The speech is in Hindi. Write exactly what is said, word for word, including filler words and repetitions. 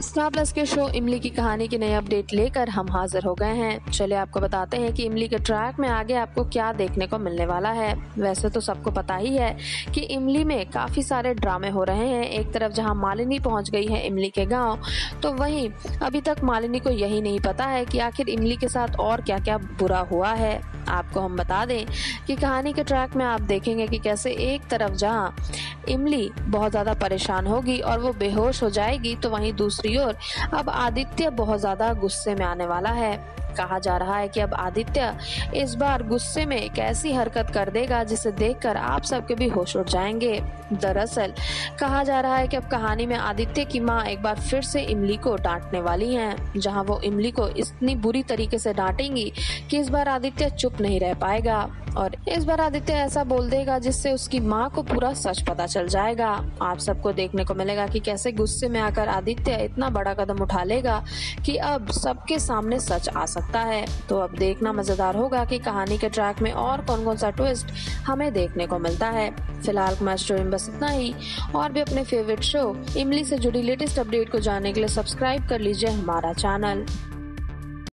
स्टार प्लस के शो इमली की कहानी की नई अपडेट लेकर हम हाजिर हो गए हैं। चलिए आपको बताते हैं कि इमली के ट्रैक में आगे आपको क्या देखने को मिलने वाला है। वैसे तो सबको पता ही है कि इमली में काफी सारे ड्रामे हो रहे हैं। एक तरफ जहां मालिनी पहुंच गई है इमली के गांव, तो वहीं अभी तक मालिनी को यही नहीं पता है कि आखिर इमली के साथ और क्या क्या बुरा हुआ है। आपको हम बता दें कि कहानी के ट्रैक में आप देखेंगे कि कैसे एक तरफ जहां इमली बहुत ज्यादा परेशान होगी और वो बेहोश हो जाएगी, तो वहीं दूसरी ओर अब आदित्य बहुत ज्यादा गुस्से में आने वाला है। कहा जा रहा है कि अब आदित्य इस बार गुस्से में एक ऐसी हरकत कर देगा जिसे देखकर आप सबके भी होश उड़ जाएंगे। दरअसल कहा जा रहा है कि अब कहानी में आदित्य की माँ एक बार फिर से इमली को डांटने वाली हैं, जहां वो इमली को इतनी बुरी तरीके से डांटेंगी कि इस बार आदित्य चुप नहीं रह पाएगा और इस बार आदित्य ऐसा बोल देगा जिससे उसकी माँ को पूरा सच पता चल जाएगा। आप सबको देखने को मिलेगा कि कैसे गुस्से में आकर आदित्य इतना बड़ा कदम उठा लेगा कि अब सबके सामने सच आ सकता है। तो अब देखना मजेदार होगा कि कहानी के ट्रैक में और कौन कौन सा ट्विस्ट हमें देखने को मिलता है। फिलहाल मैं स्टोरी में बस इतना ही। और भी अपने फेवरेट शो इमली से जुड़ी लेटेस्ट अपडेट को जानने के लिए सब्सक्राइब कर लीजिए हमारा चैनल।